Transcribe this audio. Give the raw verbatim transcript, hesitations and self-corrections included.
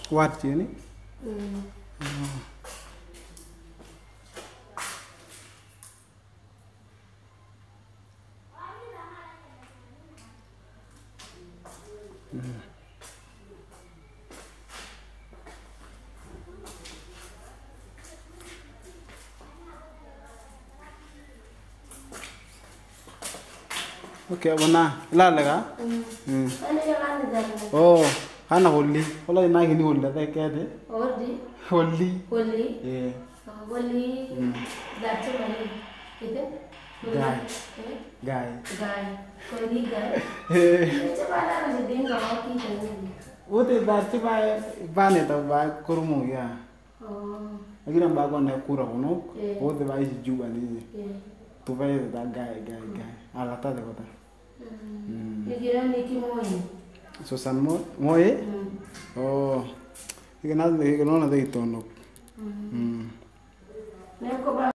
What you ni? Mm. Okay, wana la laga. Mm. Ano yung ano dyan? Oh, hana holi. Wala ina gini holi da kede. Holi? Holi. Holi? Yeah. Holi. That's a money. Ito? Guy. Guy. Guy. Holi guy. Ito ba na kasi din nga ako kita niya. वो तो बात से बाय बाने तो बाय करूँ क्या अगर हम बागों ने कूरा होनो वो तो बाय जुआ नहीं तो बाय तो गाय गाय गाय आलाता देखो था ये गिरा नीति मोई सोसान मो मोए ओ ये ना ये ना ना देखो तो नो